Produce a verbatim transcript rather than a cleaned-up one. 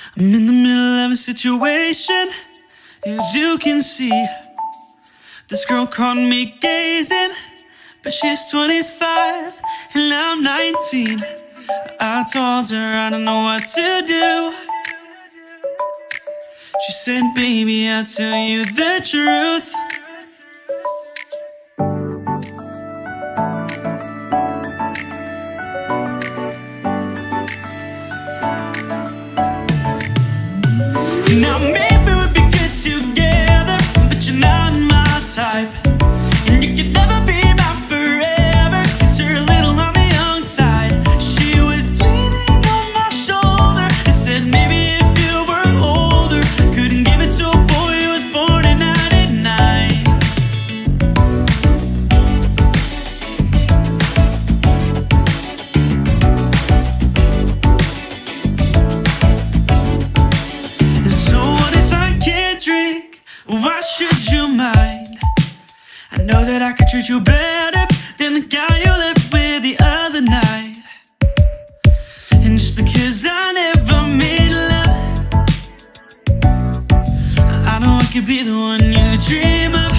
I'm in the middle of a situation, as you can see. This girl caught me gazing, but she's twenty-five and I'm nineteen. I told her I don't know what to do. She said, baby, I'll tell you the truth. Now maybe we'd be good together, but you're not my type. And you could never be mine forever, cause you're a little on the young side. She was leaning on my shoulder and said, maybe if you were older, couldn't give it to a boy who was born in ninety-nine. So what if I can't drink? Why should you mind? I know that I could treat you better than the guy you left with the other night. And just because I never made love, I know I could be the one you dream of.